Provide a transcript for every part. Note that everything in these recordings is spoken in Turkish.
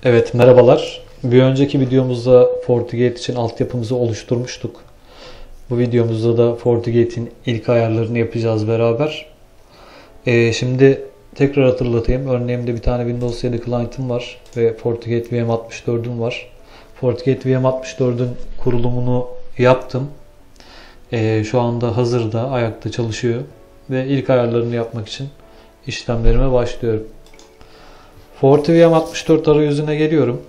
Evet, merhabalar. Bir önceki videomuzda FortiGate için altyapımızı oluşturmuştuk. Bu videomuzda da FortiGate'in ilk ayarlarını yapacağız beraber. Şimdi tekrar hatırlatayım. Örneğimde bir tane Windows 7 client'ım var ve FortiGate VM64'üm var. FortiGate VM64'ün kurulumunu yaptım. Şu anda hazırda, ayakta çalışıyor ve ilk ayarlarını yapmak için işlemlerime başlıyorum. FortiVM64 arayüzüne geliyorum.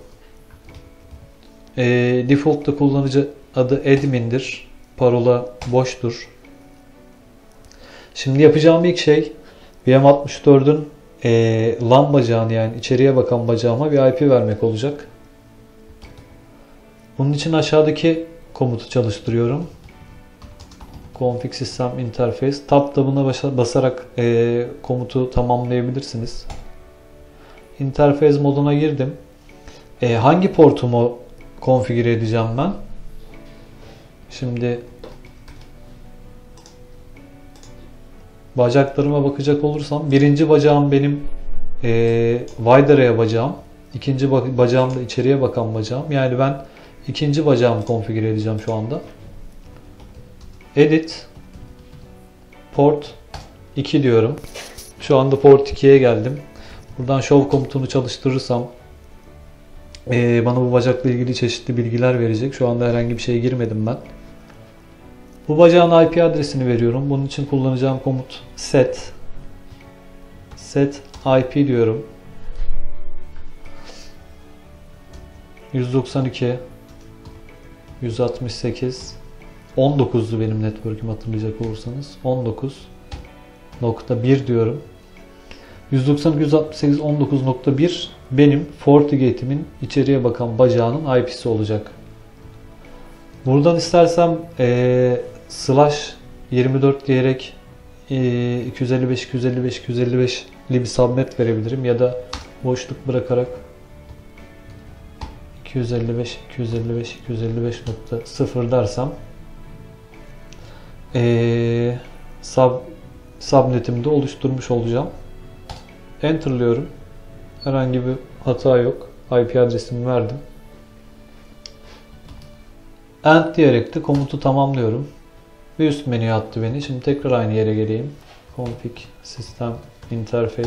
Default'ta kullanıcı adı admin'dir. Parola boştur. Şimdi yapacağım ilk şey VM64'ün LAN bacağını, yani içeriye bakan bacağıma bir IP vermek olacak. Bunun için aşağıdaki komutu çalıştırıyorum. Config System Interface. Tab tabına basarak komutu tamamlayabilirsiniz. Interface moduna girdim. Hangi portumu konfigüre edeceğim ben? Şimdi bacaklarıma bakacak olursam birinci bacağım benim wide array bacağım. İkinci bacağım da içeriye bakan bacağım. Yani ben ikinci bacağımı konfigüre edeceğim şu anda. Edit Port 2 diyorum. Şu anda Port 2'ye geldim. Buradan show komutunu çalıştırırsam bana bu bacakla ilgili çeşitli bilgiler verecek. Şu anda herhangi bir şeye girmedim ben. Bu bacağın IP adresini veriyorum. Bunun için kullanacağım komut set IP diyorum. 192.168.19'du benim network'üm, hatırlayacak olursanız. 19.1 diyorum. 192.168.19.1 benim FortiGate'imin içeriye bakan bacağının IP'si olacak. Buradan istersem slash 24 diyerek 255.255.255'li bir subnet verebilirim ya da boşluk bırakarak 255.255.255.0 dersem subnetimi de oluşturmuş olacağım. Enter'lıyorum. Herhangi bir hata yok. IP adresimi verdim. End diyerek de komutu tamamlıyorum. Ve üst menüye attı beni. Şimdi tekrar aynı yere geleyim. Config System Interface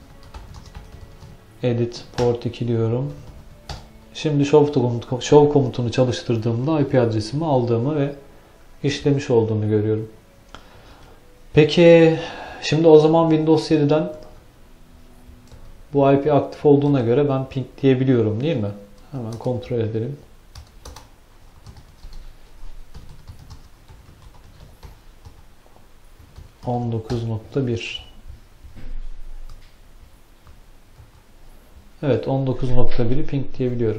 Edit Port 2 diyorum. Şimdi show komutunu çalıştırdığımda IP adresimi aldığımı ve işlemiş olduğunu görüyorum. Peki şimdi o zaman Windows 7'den bu IP aktif olduğuna göre ben ping diyebiliyorum, değil mi? Hemen kontrol edelim. .19.1. Evet, 19.1'i ping diyebiliyorum.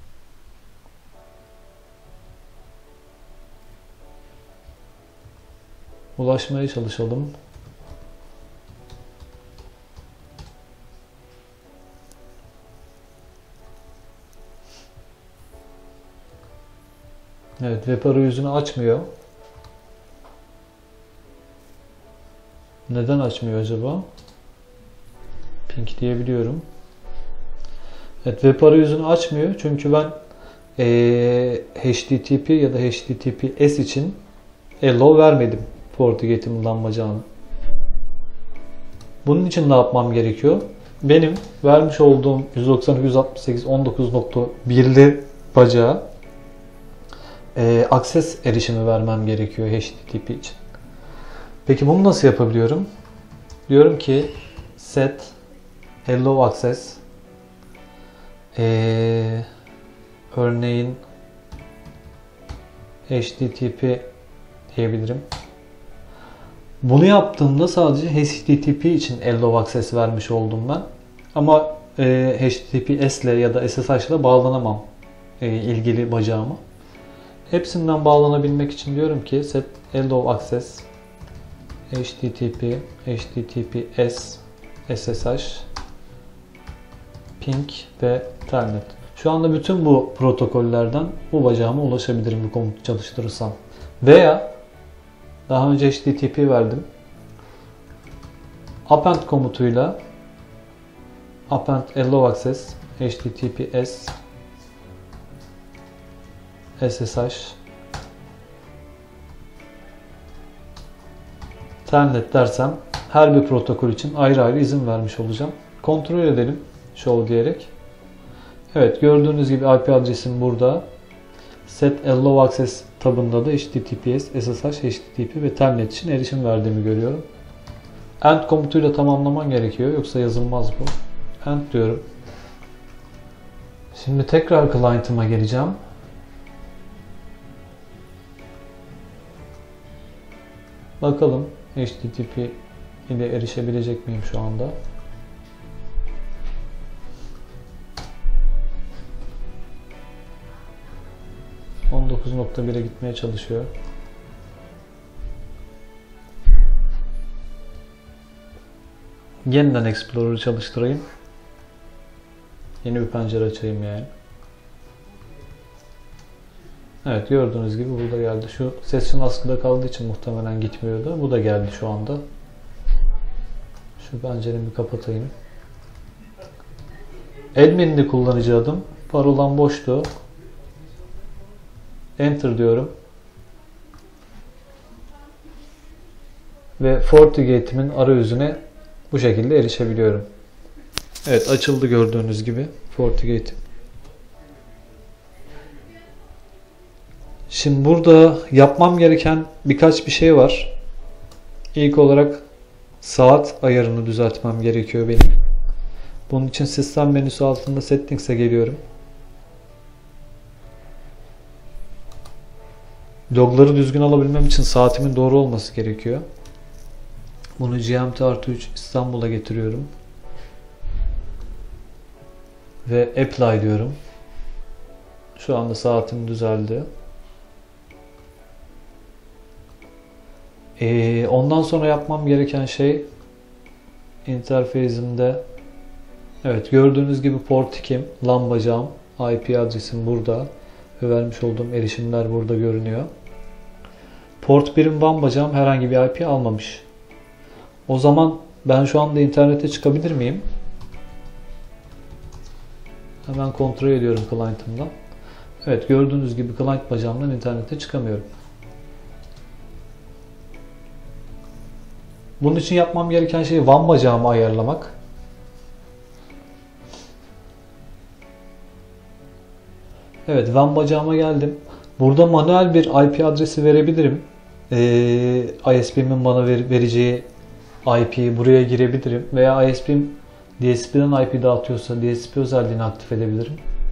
Ulaşmaya çalışalım. Evet, web arayüzünü açmıyor. Neden açmıyor acaba? Ping diyebiliyorum. Evet, web arayüzünü açmıyor çünkü ben HTTP ya da HTTPS için allow vermedim FortiGate'in bacağını. Bunun için ne yapmam gerekiyor? Benim vermiş olduğum 192.168.19.1'li bacağa access erişimi vermem gerekiyor HTTP için. Peki bunu nasıl yapabiliyorum? Diyorum ki set allow access örneğin HTTP diyebilirim. Bunu yaptığımda sadece HTTP için allow access vermiş oldum ben. Ama HTTPS ile ya da SSH ile bağlanamam ilgili bacağıma. Hepsinden bağlanabilmek için diyorum ki set allow access HTTP, HTTPS, SSH, ping ve telnet. Şu anda bütün bu protokollerden bu bacağıma ulaşabilirim bu komutu çalıştırırsam. Veya daha önce HTTP verdim. Append komutuyla append allow access HTTPS SSH Telnet dersem her bir protokol için ayrı ayrı izin vermiş olacağım. Kontrol edelim show diyerek. Evet, gördüğünüz gibi IP adresim burada. Set Allow Access tabında da HTTPS, SSH, HTTP ve Telnet için erişim verdiğimi görüyorum. End komutuyla tamamlaman gerekiyor, yoksa yazılmaz bu. End diyorum. Şimdi tekrar client'ıma geleceğim. Bakalım HTTP ile erişebilecek miyim şu anda? .19.1'e gitmeye çalışıyor. Yeniden Explorer'ı çalıştırayım. Yeni bir pencere açayım yani. Evet, gördüğünüz gibi burada geldi. Şu session askıda kaldığı için muhtemelen gitmiyordu. Bu da geldi şu anda. Şu pencereyi bir kapatayım. Admin'de kullanıcı adım. Parolam boştu. Enter diyorum. Ve FortiGate'imin arayüzüne bu şekilde erişebiliyorum. Evet, açıldı gördüğünüz gibi FortiGate. Şimdi burada yapmam gereken birkaç bir şey var. İlk olarak saat ayarını düzeltmem gerekiyor benim. Bunun için sistem menüsü altında Settings'e geliyorum. Logları düzgün alabilmem için saatimin doğru olması gerekiyor. Bunu GMT+3 İstanbul'a getiriyorum. Ve Apply diyorum. Şu anda saatim düzeldi. Ondan sonra yapmam gereken şey interface'imde, evet, gördüğünüz gibi port 2'm, LAN bacağım, IP adresim burada ve vermiş olduğum erişimler burada görünüyor. Port 1'im, WAN bacağım herhangi bir IP almamış. O zaman ben şu anda internete çıkabilir miyim? Hemen kontrol ediyorum client'ımdan. Evet, gördüğünüz gibi client bacağımdan internete çıkamıyorum. Bunun için yapmam gereken şey WAN bacağımı ayarlamak. Evet, WAN bacağıma geldim. Burada manuel bir IP adresi verebilirim. ISP'min bana vereceği IP'yi buraya girebilirim. Veya ISP'm DSP'den IP dağıtıyorsa DSP özelliğini aktif edebilirim.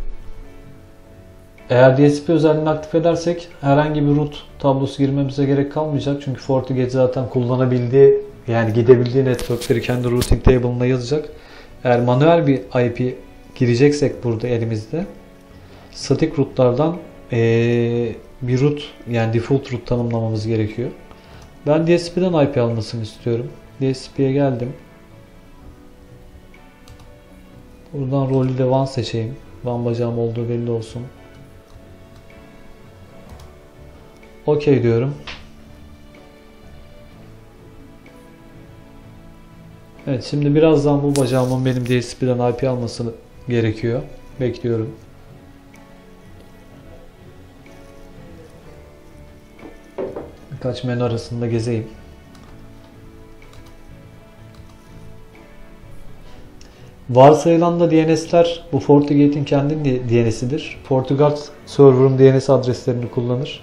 Eğer DSP özelliğini aktif edersek herhangi bir root tablosu girmemize gerek kalmayacak. Çünkü FortiGate zaten kullanabildiği, yani gidebildiği networkleri kendi routing table'ına yazacak. Eğer manuel bir IP gireceksek burada elimizde, static rootlardan bir root, yani default root tanımlamamız gerekiyor. Ben DSP'den IP almasını istiyorum. DSP'ye geldim. Buradan rolü de WAN seçeyim. WAN bacağım olduğu belli olsun. OK diyorum. Evet, şimdi birazdan bu bacağımın benim DSP'den IP alması gerekiyor. Bekliyorum. Birkaç menü arasında gezeyim. Varsayılan da DNS'ler bu FortiGate'in kendi DNS'idir. FortiGuard server'ın DNS adreslerini kullanır.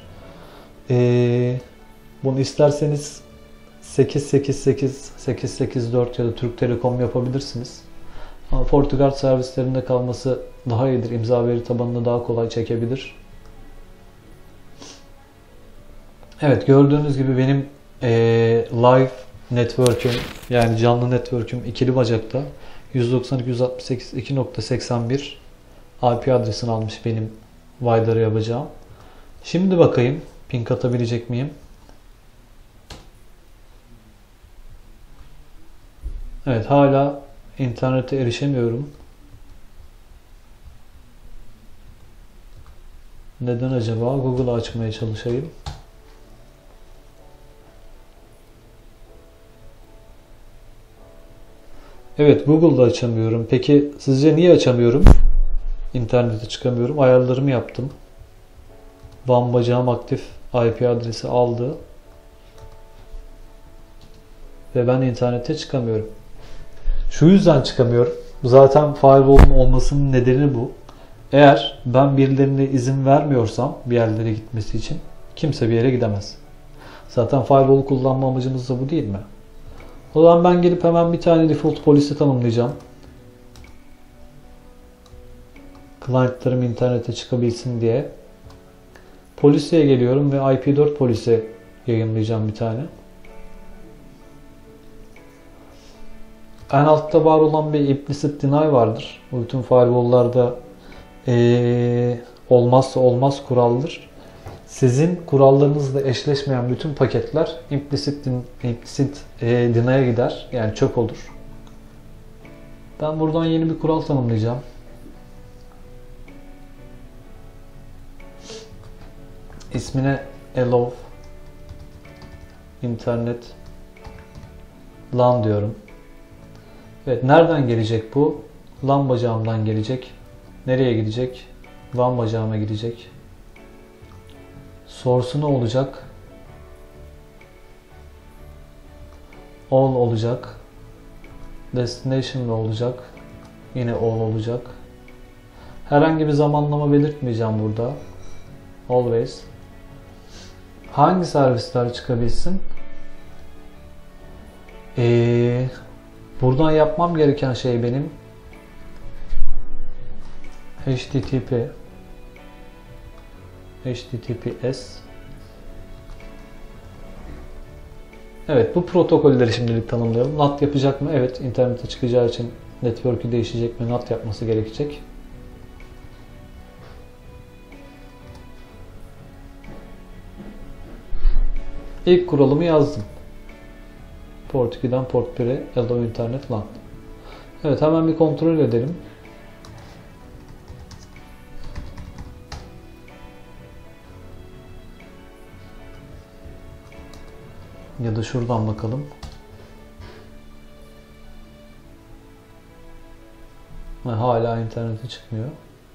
Bunu isterseniz 888, 884 ya da Türk Telekom yapabilirsiniz. Ama FortiGuard servislerinde kalması daha iyidir. İmza veri tabanını daha kolay çekebilir. Evet, gördüğünüz gibi benim live network'üm, yani canlı network'üm ikili bacakta 192.168.2.81 IP adresini almış benim wider'ı yapacağım. Şimdi bakayım ping atabilecek miyim? Evet, hala internete erişemiyorum. Neden acaba? Google'ı açmaya çalışayım. Evet, Google'da açamıyorum. Peki sizce niye açamıyorum? İnternete çıkamıyorum. Ayarlarımı yaptım. WAN bacağım aktif IP adresi aldı. Ve ben internete çıkamıyorum. Şu yüzden çıkamıyorum. Zaten firewall'un olmasının nedeni bu. Eğer ben birilerine izin vermiyorsam bir yerlere gitmesi için kimse bir yere gidemez. Zaten firewall'u kullanma amacımız da bu değil mi? O zaman ben gelip hemen bir tane default policy tanımlayacağım. Client'larım internete çıkabilsin diye. Policy'ye geliyorum ve IP4 policy yayınlayacağım bir tane. En altta var olan bir implicit deny vardır. Bu bütün firewall'larda olmazsa olmaz kuraldır. Sizin kurallarınızla eşleşmeyen bütün paketler implicit deny'e gider. Yani çöp olur. Ben buradan yeni bir kural tanımlayacağım. İsmine allow internet LAN diyorum. Evet, nereden gelecek bu? LAN bacağımdan gelecek. Nereye gidecek? WAN bacağıma gidecek. Source'u ne olacak? All olacak. Destination ne olacak? Yine all olacak. Herhangi bir zamanlama belirtmeyeceğim burada. Always. Hangi servisler çıkabilsin? Buradan yapmam gereken şey benim HTTPS. Evet, bu protokolleri şimdilik tanımlayalım. NAT yapacak mı? Evet, internete çıkacağı için network'ü değişecek mi? NAT yapması gerekecek. İlk kuralımı yazdım. Port 2'den Port 1'e Allow Internet LAN. Evet, hemen bir kontrol edelim. Ya da şuradan bakalım. Hala internete çıkmıyor.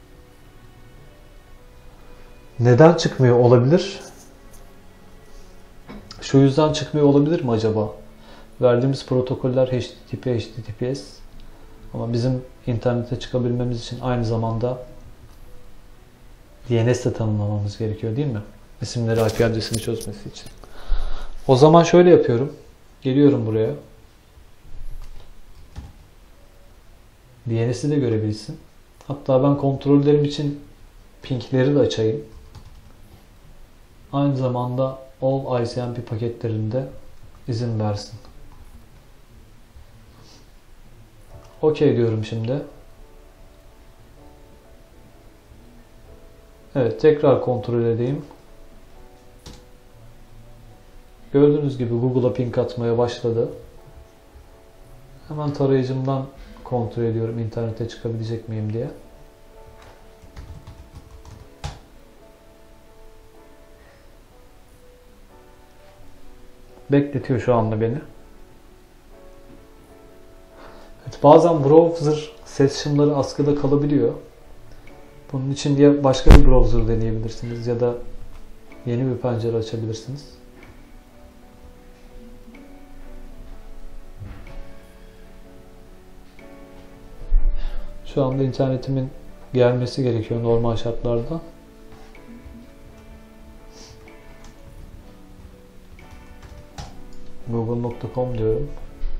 Neden çıkmıyor olabilir? Şu yüzden çıkmıyor olabilir mi acaba? Verdiğimiz protokoller HTTP, HTTPS. Ama bizim internete çıkabilmemiz için aynı zamanda DNS de tanımlamamız gerekiyor değil mi? İsimleri, IP adresini çözmesi için. O zaman şöyle yapıyorum. Geliyorum buraya. DNS'i de görebilsin. Hatta ben kontrollerim için pingleri de açayım. Aynı zamanda all ICMP paketlerinde izin versin. OK diyorum şimdi. Evet, tekrar kontrol edeyim. Gördüğünüz gibi Google'a ping atmaya başladı. Hemen tarayıcımdan kontrol ediyorum internete çıkabilecek miyim diye. Bekletiyor şu anda beni. Evet, bazen browser session'ları askıda kalabiliyor. Bunun için ya başka bir browser deneyebilirsiniz ya da yeni bir pencere açabilirsiniz. Şu anda internetimin gelmesi gerekiyor normal şartlarda. Google.com diyorum.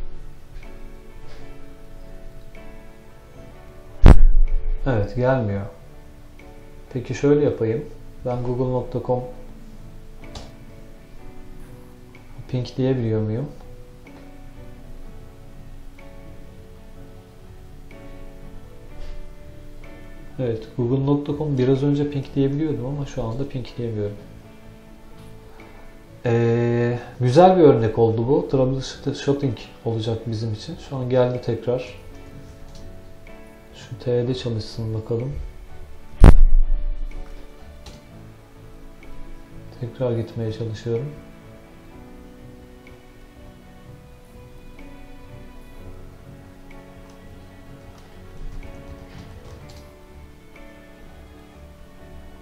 Evet, gelmiyor. Peki şöyle yapayım. Ben Google.com pingleyebiliyor muyum? Evet, Google.com biraz önce pingleyebiliyordum ama şu anda pingleyemiyorum. Güzel bir örnek oldu bu. Troubleshooting olacak bizim için. Şu an geldi tekrar. Şu TL'de çalışsın bakalım. Tekrar gitmeye çalışıyorum.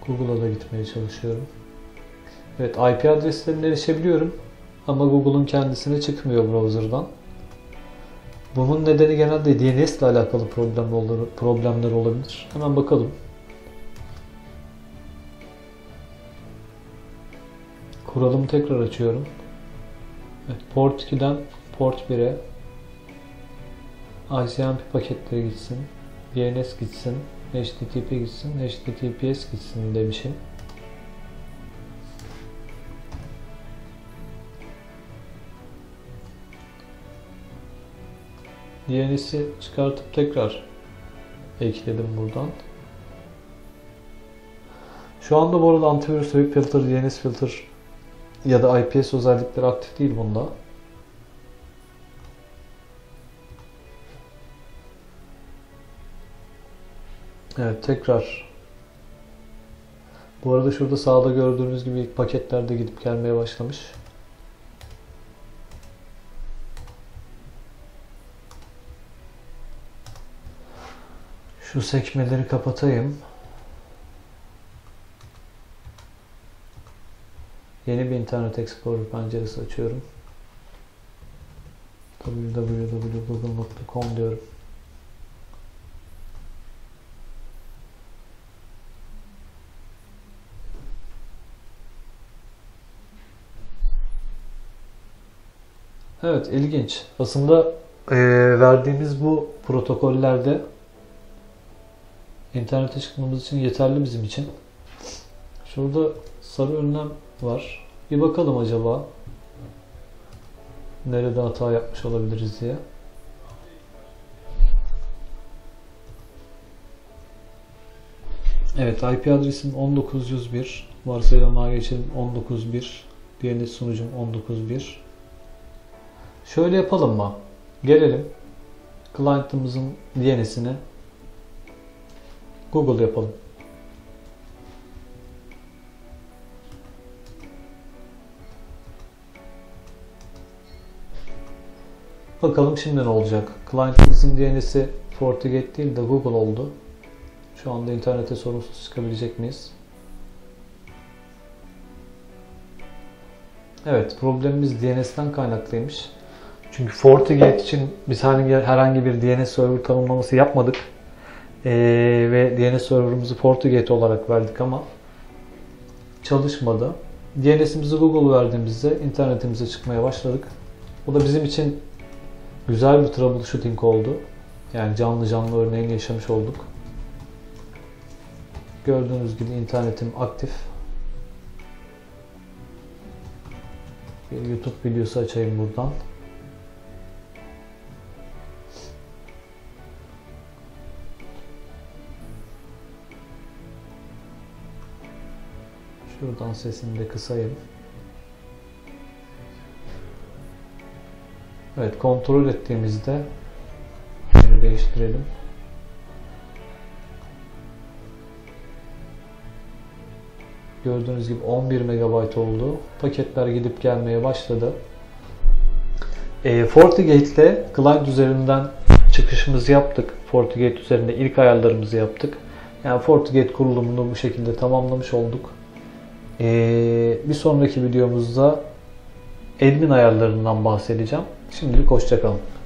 Google'a da gitmeye çalışıyorum. Evet, IP adreslerine erişebiliyorum ama Google'un kendisine çıkmıyor browser'dan. Bunun nedeni genelde DNS ile alakalı problemler olabilir. Hemen bakalım. Kuralımı tekrar açıyorum. Evet, port 2'den port 1'e ICMP paketleri gitsin, DNS gitsin, HTTP gitsin, HTTPS gitsin demişim. DNS'i çıkartıp tekrar ekledim buradan. Şu anda bu arada antivirüs, web filter, DNS filter ya da IPS özellikleri aktif değil bunda. Evet, tekrar. Bu arada şurada sağda gördüğünüz gibi ilk paketler de gidip gelmeye başlamış. Şu sekmeleri kapatayım. Yeni bir Internet Explorer penceresi açıyorum. www.google.com diyorum. Evet, ilginç. Aslında verdiğimiz bu protokollerde internete çıkmamız için yeterli bizim için. Şurada sarı önlem var. Bir bakalım acaba nerede hata yapmış olabiliriz diye. Evet, IP adresim 19.101, varsayılan ağ geçelim 19.1, DNS sunucum 19.1. Şöyle yapalım mı? Gelelim client'ımızın DNS'ini Google yapalım. Bakalım şimdi ne olacak? Client'ımızın DNS'i FortiGate değil de Google oldu. Şu anda internete sorunsuz çıkabilecek miyiz? Evet, problemimiz DNS'ten kaynaklıymış. Çünkü FortiGate için biz herhangi bir DNS server tanımlaması yapmadık. Ve DNS server'ımızı FortiGate olarak verdik ama çalışmadı. DNS'imizi Google verdiğimizde internetimize çıkmaya başladık. Bu da bizim için güzel bir troubleshooting oldu. Yani canlı canlı örneğini yaşamış olduk. Gördüğünüz gibi internetim aktif. Bir YouTube videosu açayım buradan. Şuradan sesini de kısayım. Evet, kontrol ettiğimizde yeri değiştirelim. Gördüğünüz gibi 11 MB oldu. Paketler gidip gelmeye başladı. FortiGate ile client üzerinden çıkışımızı yaptık. FortiGate üzerinde ilk ayarlarımızı yaptık. Yani FortiGate kurulumunu bu şekilde tamamlamış olduk. Bir sonraki videomuzda admin ayarlarından bahsedeceğim. Şimdilik hoşça kalın.